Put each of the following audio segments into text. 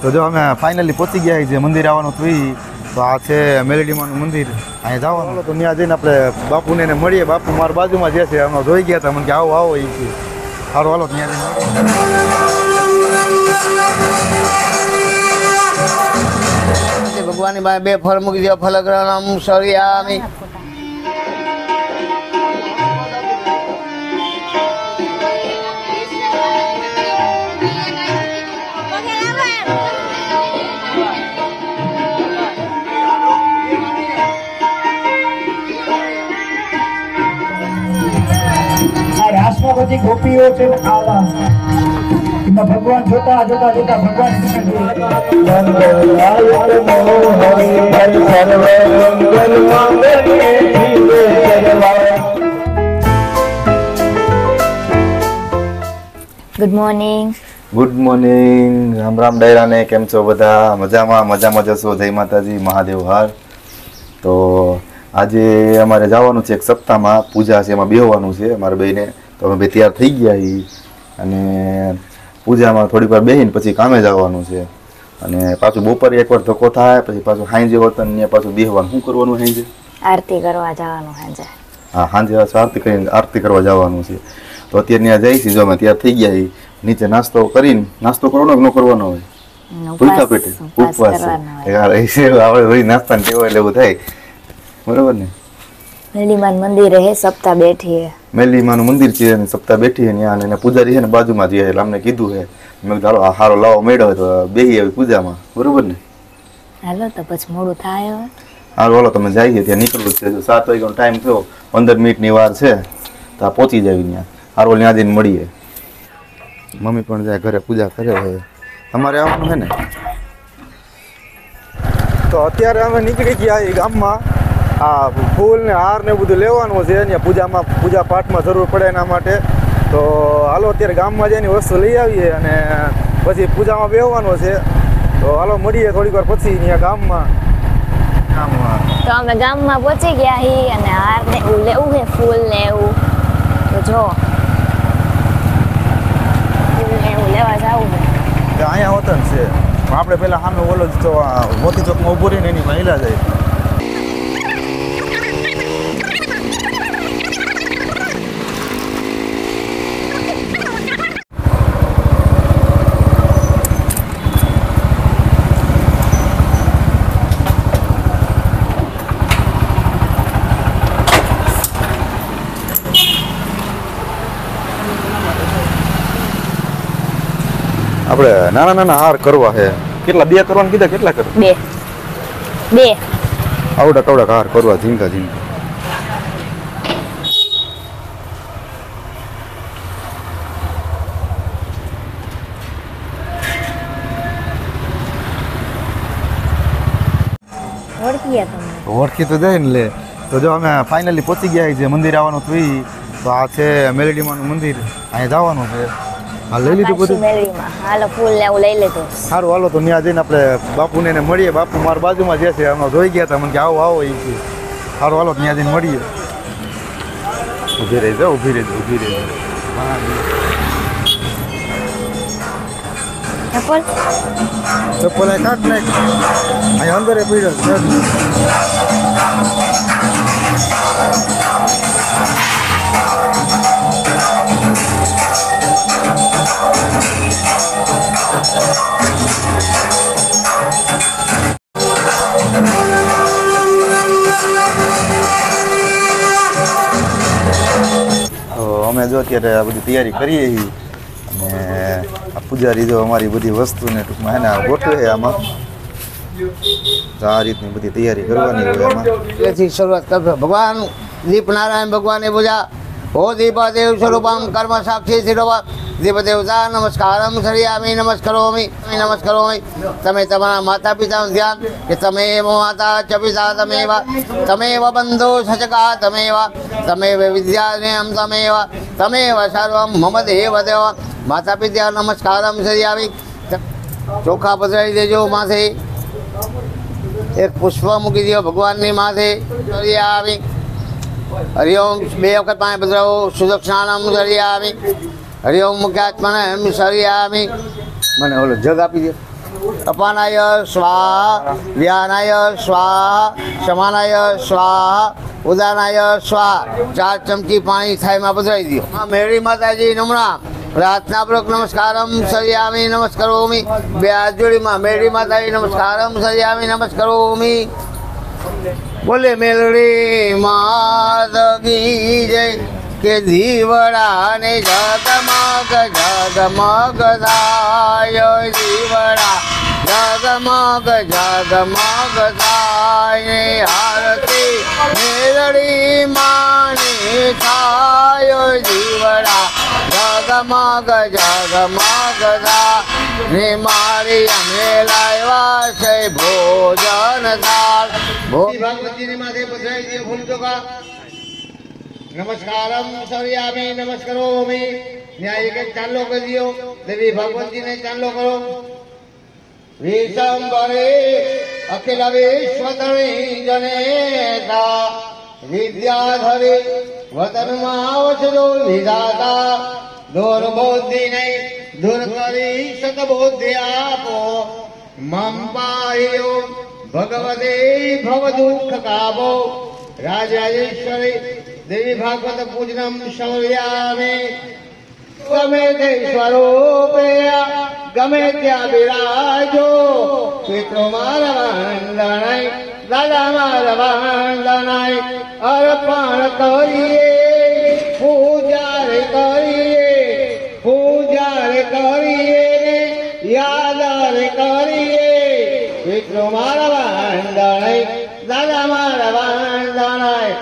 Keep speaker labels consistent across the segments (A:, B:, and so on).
A: તો જો અમે ફાઇનલી પહોંચી ગયા જે મંદિર આવવાનું હતું તો આ છે મેલેડીમાનું મંદિર. અહીંયા જવાનું તો ત્યાં જઈને આપણે બાપુને મળીએ. બાપુ મારા બાજુમાં જે છે અમે જોઈ ગયા હતા, મને કે આવો આવો એ છે. સારું હાલો ત્યાં જઈને
B: ભગવાનની પાસે 2 ફળ મૂકી દો. ફલગ્રહણમ સરિયામિ.
C: રાસમાં બધી ગોપીઓ છે આવા ભગવાન જોતા જોતા જોતા ભગવાન
D: good morning.
A: Good morning. Ram Ram ડાયરાને. કેમ છો બધા? મજામાં જશો. જય માતાજી, મહાદેવ હાર. તો આજે અમારે જવાનું છે એક સપ્તાહમાં પૂજા છે, એમાં બેહવાનું છે અમારે બેને. તો અમે બે તૈયાર થઈ ગયા અને પૂજામાં થોડીક વાર બેસીને પછી કામે જવાનું છે. અને પાછું બપોરે એકવાર ધક્કો થાય, પછી પાછું સાંજે હોતન ને પાછું બેહવાનું. શું કરવાનું સાંજે?
D: આરતી કરવા જવાનું સાંજે.
A: હા, સાંજે આરતી કરવા જવાનું છે. તો અત્યારે ત્યાં જઈશું. જો અમે તૈયાર થઈ ગયા નીચે નાસ્તો કરીને. નાસ્તો કરવાનો કે ન કરવાનો હોય? ભૂલકા પેટે ઉપવાસ આપણે નાસ્તાને ટેવો એટલે એવું થાય. બરોબર ને?
D: મેલીમાન મંદિર હે, સપ્તાહ બેઠી હે.
A: મેલીમાનું મંદિર છે અને સપ્તાહ બેઠી છે ત્યાં. અને પૂજારી છે ને બાજુમાં જ એટલે અમને કીધું છે. મેં કીધું હાલો હારો લાવો મેળવ્યો તો બેસી આવી પૂજામાં. બરોબર ને?
D: હાલો તો પછી મોડું થાય હવે.
A: હાલો હાલો તમે જઈએ. ત્યાં નીકળવું છે. 7 વાગ્યાનો ટાઈમ થયો, 15 મિનિટની વાર છે. તો આ પહોંચી જાય ત્યાં. હારો ત્યાં જઈને મળીએ. મમ્મી પણ જાય ઘરે પૂજા કરે છે. તમારે આવવાનું છે ને? તો અત્યારે અમે નીકળી ગયા એ ગામમાં. આ ફૂલ ને હાર ને બધું લેવાનું છે. ત્યાં પૂજા પાઠમાં જરૂર પડે એના માટે. તો હાલો અત્યારે ગામમાં જઈને વસ્તુ લઈ આવીએ અને પછી પૂજામાં બેસવાનું છે. તો હાલો મળીએ થોડીક વાર પછી ત્યાં ગામમાં.
D: તો અમે ગામમાં પહોંચી ગયા હી અને હાર ને એવું લેવું છે, ફૂલ ને એવું. તો જો ફૂલ ને એવું લેવા જવું છે.
A: અહીંયા હોતન છે. આપણે પેલા સામે ઓલો મોતી ચોકમાં ઉભો રહીને એની મહિલા જાય. આપણે નાના હાર કરવા છે. કેટલા? 2 કરવાના કીધા? કેટલા કરવા?
D: 2
A: આવડા કવડા હાર કરવા ઝીંકા. ઓળખી તો જાય ને લે. તો જો અમે ફાઇનલી પહોંચી ગયા જે મંદિર આવવાનું હતું તો આ છે મેલેડીમાનું મંદિર. અહીંયા જવાનું છે. હા, લઈ લીધું બધું?
D: હાલો ફૂલ ને એવું લઈ લીધું.
A: સારું હાલો તો ત્યાં જઈને આપણે બાપુને મળીએ. બાપુ મારા બાજુમાં જે છે અમે જોઈ ગયા હતા, મને કે આવો આવો એ છે. સારું હાલો ત્યાં જઈને મળીએ. ઊભી રહી જાઓ. ચપ્પલ કાઢ નાખ. અહીંયા અંદર પડ્યો છે. અમે જો અત્યારે આ બધી તૈયારી કરીએ અને આ પૂજારી જો અમારી બધી વસ્તુને ટૂંકમાં હે ને ગોઠવે આમાં. આ રીતની બધી તૈયારી કરવાની હોય એમાં.
B: એથી શરૂઆત કરજો. ભગવાન દીપ નારાયણ ભગવાનની પૂજા. હો દીપાદેવ સ્વરૂપમ કર્મ સાક્ષી શિરોવા દીપદેવતા નમસ્કારમ સરિયામી નમસ્કરોમી. તમે તમારા માતા પિતાનું ધ્યાન કે તમે માતા ચ પિતા તમેવ બંધો સચકા તમેવ વિદ્યાનેમ તમેવ સર્વમ મમ દેવ દેવ. માતા પિતા નમસ્કારમ સરિયામી. ચોખા પધરાવી દેજો માથે. એક પુષ્પ મૂકી દો ભગવાનની માથે. સરિયામી. હરિઓમ 2 વખત પાણી પધરાવો. સુદક્ષિણાનમ સરિયામી. હરિઓમ મુખ્યાત્માને સરિયામી. મને ઓલો જગ આપી દો. અપાનાય સ્વાહા, વ્યાનાય સ્વાહા, સમાનાય સ્વાહા, ઉદાનાય સ્વાહા. 4 ચમચી પાણી થાળીમાં પધરાવી દો. મેળી માતાજી નમણા પ્રાર્થનાપૂર્વક નમસ્કારમ સર્યામી નમસ્કરોમી. 2 હાથ જોડીમાં મેળી માતાજી નમસ્કારમ સર્યામી નમસ્કરોમી. બોલે મેલડી માતકી જય. કે દીવડા ને જગમગ જગમગ થાય, દીવડા જગમગ જગમગ થાય. આરતી મેલડી માની થાય, દીવડા જગમગ જગમગ થાય. ને મારી અમે લાવ્યા છે ભોજન થાળ. ભગવતીની માથે પધરાઈ દે ફૂલ ચોખા. નમસ્કારમ સર્યામી નમસ્કરોમી. ન્યાય એક ચાંદલો કરી દો. દેવી ભગવતીને ચાંદલો કરો. વિશંભરે અખિલ વિશ્વતણી જનેતા, વિદ્યાધરે વતનમાં વસજો વિધાતા. દુર્બુદ્ધિ નહીં દૂર કરી સદબુદ્ધિ આપો. મમ પાહ્યો ભગવતે ભવ દુઃખ કાબો. રાજરાજેશ્વરી દેવી ભાગવત પૂજનમ શૌર્યામે. ગમે તે સ્વરૂપે ગમે ત્યાં બિરાજો. પિતૃ મારા વંદનાય, દાદા મારા વંદનાય. અર્પણ કરીએ પૂજા રે કરીએ, પૂજા રે કરીએ, યાદ રે કરીએ. પિતૃ મારા વંદનાય, દાદા મારા વંદનાય.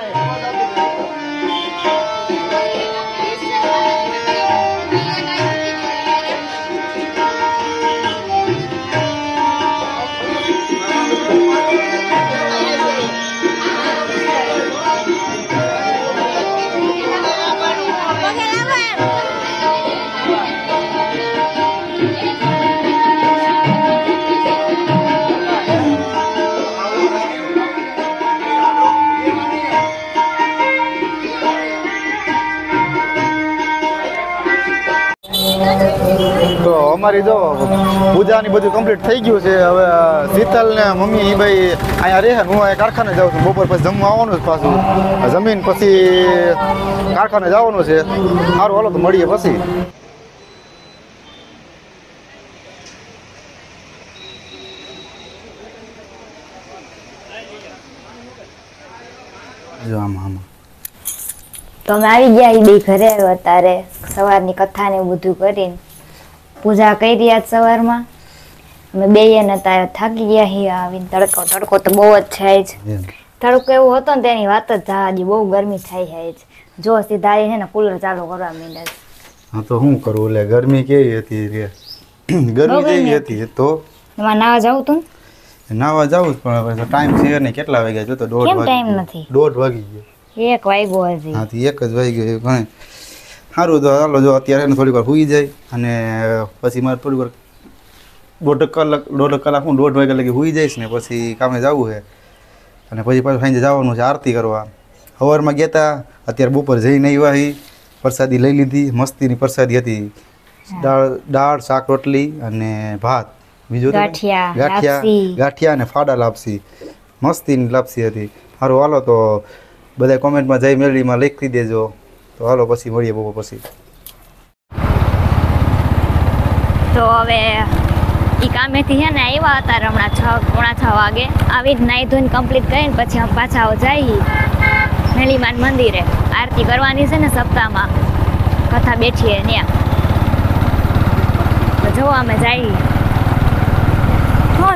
A: તો અમારી જો પૂજાની બધું કમ્પ્લીટ થઈ ગયું છે. હવે શીતલ ને મમ્મી એ ભાઈ અહીંયા રહે. હું અહીંયા કારખાને જાઉં છું. બપોર પછી જમવા આવવાનું છે પાછું. જમીન પછી કારખાને જવાનું છે. સારું હાલો તો મળીએ પછી. જો આમાં
D: તો અમે આવી ગયા એ બે ઘરે અત્યારે. સવારની કથા ને બધું કરીને પૂજા કરી આજ સવારમાં. અમે બેય ને અત્યારે થાકી ગયા છીએ આવીને. તડકો તો બહુ જ થાય છે. તડકો એવો હતો ને તેની વાત જ જવા. બહુ ગરમી થાય છે. જો સીધા આવીને ને કુલર ચાલુ કરવા માંડ્યા છે.
A: હા તો શું કરું? એટલે ગરમી કેવી હતી રે? ગરમી કેવી હતી તો
D: એમાં નાવા જવું તું?
A: નાવા જાવું જ પણ ટાઈમ છે ને. કેટલા વાગ્યા જો તો 1:30
D: કેમ ટાઈમ નથી?
A: 1:30 વાગી ગયો.
D: 1 વાગ્યો હજી.
A: હા 1 જ વાગી ગયો. ઘણે સારું તો ચાલો જો અત્યારે થોડીક વાર સૂઈ જાય અને પછી મારે થોડીક વાર 1.5 કલાક હું 1:30 વાગ્યા લગી સૂઈ જઈશ ને પછી કામે જવું છે. અને પછી પાછું સાંજે જવાનું છે આરતી કરવા. સવારમાં ગયા હતા, અત્યારે બપોર જઈને આવ્યા. પ્રસાદી લઈ લીધી. મસ્તીની પ્રસાદી હતી. દાળ શાક રોટલી અને ભાત. બીજું ગાંઠિયા અને ફાડા લાપસી. મસ્તીની લાપસી હતી. સારું હાલો તો બધા કોમેન્ટમાં જય મેલડીમાં લખી દેજો. તો હાલો પછી મળીએ બપોર પછી.
D: તો હવે એ કામેથી છે ને આવ્યા હતા હમણાં 6:45 વાગે. આવી જ નાહી ધોઈને કમ્પ્લીટ કરીને પછી અમે પાછા જઈએ મેલીમાન મંદિરે. આરતી કરવાની છે ને સપ્તાહમાં. કથા બેઠીએ ત્યાં. તો જો અમે જઈએ.
C: આ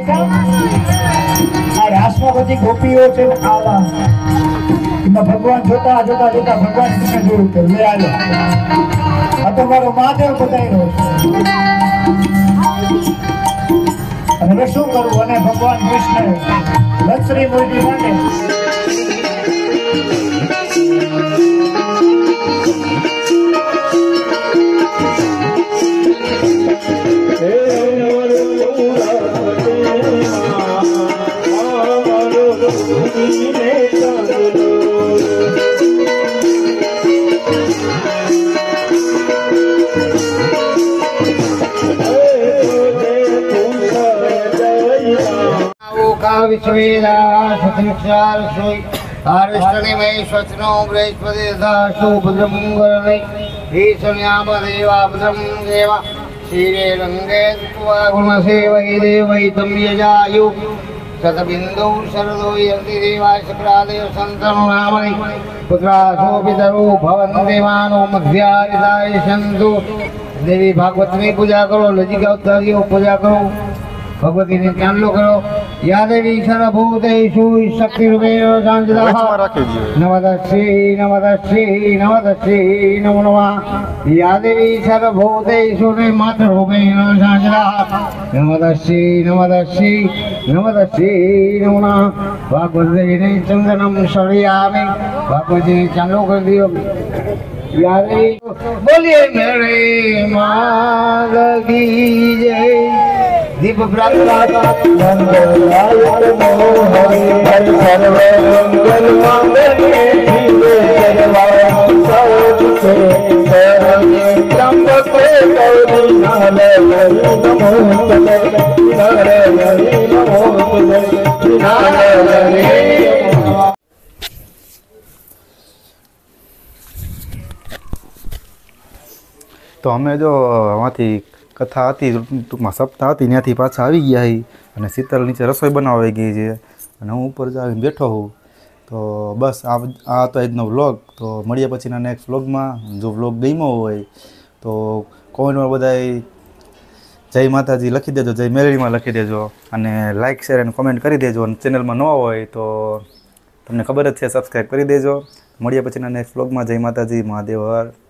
C: રાસમાં બધી ગોપીઓ છે ને આવા એમાં ભગવાન જોતા જોતા જોતા ભગવાન કૃષ્ણ જોયું કે લે આલો. આ તો મારો મહાદેવ બતાવ્યો અને હવે શું કરવું? અને ભગવાન કૃષ્ણ લક્ષ્મી મૂર્તિ માટે
B: વિશ્વેદા સત્યક્ષાર સોય આરષ્ટની મય સ્વચનો બૃહસ્પતિ દાસુ ભદ્રમંગળને હે સન્યામ દેવા ભદ્રમ દેવા શિરે રંગે ત્વા ગુણસેવૈ દેવૈ તમ યજાયુ શતબિંદુ શરદો યંતિ દેવાય સક્રાદેવ સંતનો નામનિ પુત્રાસો પિતરો ભવન દેવાનો મધ્યારિતાય સંતુ દેવી ભાગવતની પૂજા કરો લજિકા ઉત્તરીઓ પૂજા કરો ભગવતીને ચાંદલો કરો યા દેવી સર્વભૂતેષુ શક્તિ રૂપેણ સાંજદા નમસ્તે નમસ્તે નમસ્તે નમો નમઃ યા દેવી સર્વભૂતેષુ ને માતૃ રૂપેણ સાંજદા નમસ્તે નમસ્તે નમસ્તે નમો નમઃ ભાગવત દેવીને ચંદનમ શરયામિ ભાગવતીને ચાંદલો કરી દિયો યા દેવી બોલીએ મેરે માગી જય દીપ પ્રાપ્ત
C: મંગલાય મોહરે હર સર્વ મંગલ માંગલ્યે જીવે સર્વાય સૌચે સર્વે ત્રંબકે ગૌરી નાલે નમો તલે નારે નમો તલે નારે
A: તો અમે જો આમાંથી કથા હતી ટૂંકમાં સપ્તાહ હતી ત્યાંથી પાછા આવી ગયા હી અને શીતલ નીચે રસોઈ બનાવાઈ ગઈ છે અને હું ઉપર જ આવીને બેઠો હું તો બસ આ હતો આજનો વ્લોગ તો મળીએ પછીના નેક્સ્ટ વ્લોગમાં જો વ્લોગ ગમ્યો હોય તો કોમેન્ટમાં બધાય જય માતાજી લખી દેજો જય મેલડીમાં લખી દેજો અને લાઇક શેર અને કોમેન્ટ કરી દેજો અને ચેનલમાં નવા હોય તો તમને ખબર જ છે સબસ્ક્રાઈબ કરી દેજો મળીએ પછીના નેક્સ્ટ વ્લોગમાં જય માતાજી મહાદેવ હર